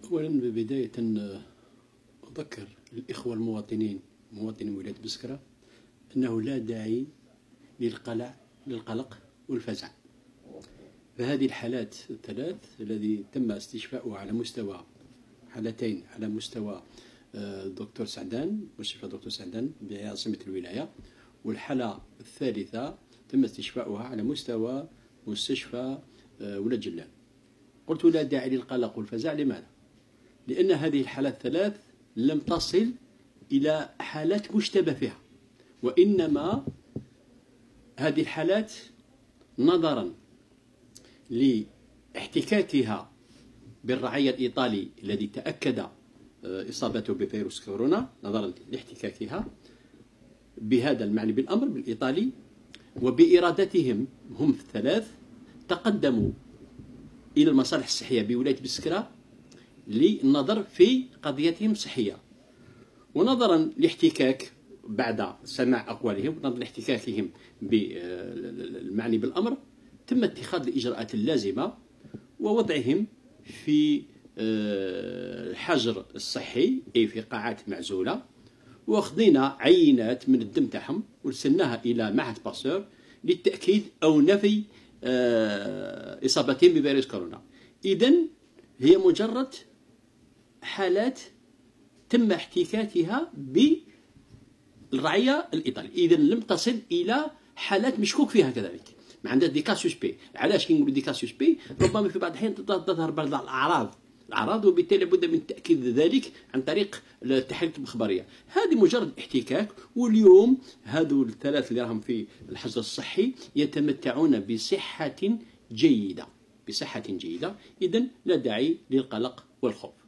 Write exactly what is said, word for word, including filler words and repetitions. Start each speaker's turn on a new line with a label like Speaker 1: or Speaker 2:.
Speaker 1: أولا ببداية أذكر الإخوة المواطنين مواطني ولاية بسكرة أنه لا داعي للقلق للقلق والفزع. فهذه الحالات الثلاث الذي تم استشفاؤها على مستوى حالتين على مستوى الدكتور سعدان مستشفى دكتور سعدان بعاصمة الولاية، والحالة الثالثة تم استشفاؤها على مستوى مستشفى ولاد جلال. قلت لا داعي للقلق والفزع. لماذا؟ لأن هذه الحالات الثلاث لم تصل إلى حالات مشتبه فيها، وإنما هذه الحالات نظرا لاحتكاكها بالرعية الإيطالي الذي تأكد إصابته بفيروس كورونا، نظرا لاحتكاكها بهذا المعني بالأمر بالإيطالي، وبإرادتهم هم الثلاث تقدموا إلى المصالح الصحية بولاية بسكرة للنظر في قضيتهم الصحية. ونظرا لاحتكاك بعد سماع أقوالهم ونظرا لاحتكاكهم بالمعني بالأمر تم اتخاذ الإجراءات اللازمة ووضعهم في الحجر الصحي، أي في قاعات معزولة، واخذنا عينات من الدم تاعهم ورسلناها إلى معهد باستور للتأكيد أو نفي إصابتهم بفيروس كورونا. إذن هي مجرد حالات تم احتكاكها بالرعية الإيطالية، إذن لم تصل إلى حالات مشكوك فيها كذلك. ما عندها دي كاسوس بي. علاش كي نقولوا دي كاسوس بي؟ ربما في بعض الأحيان تظهر بعض الأعراض الأعراض وبالتالي لابد من تأكيد ذلك عن طريق التحاليل المخبرية. هذه مجرد احتكاك، واليوم هذو الثلاث اللي راهم في الحجر الصحي يتمتعون بصحة جيدة بصحة جيدة. إذن لا داعي للقلق والخوف.